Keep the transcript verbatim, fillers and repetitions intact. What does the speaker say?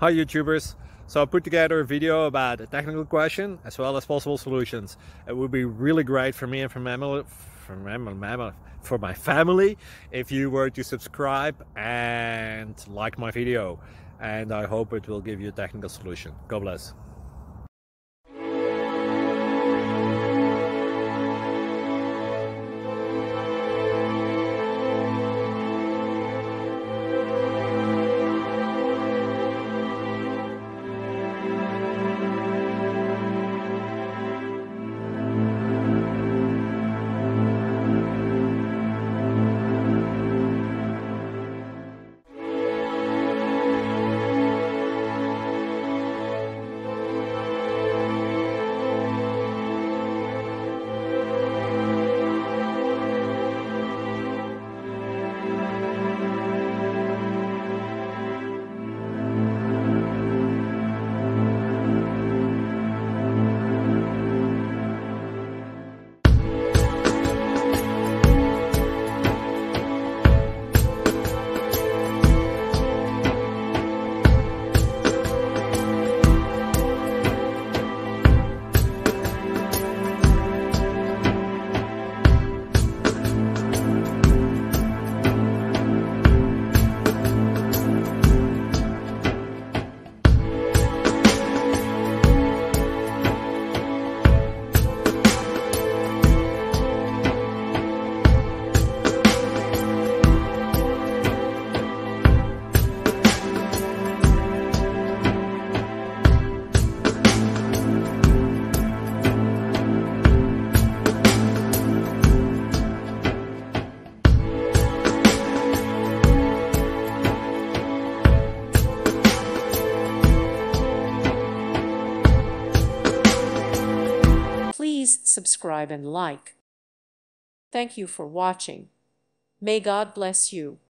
Hi YouTubers! So I put together a video about a technical question as well as possible solutions. It would be really great for me and for my, for my, for my family if you were to subscribe and like my video, and I hope it will give you a technical solution. God bless. Please subscribe and like. Thank you for watching. May God bless you.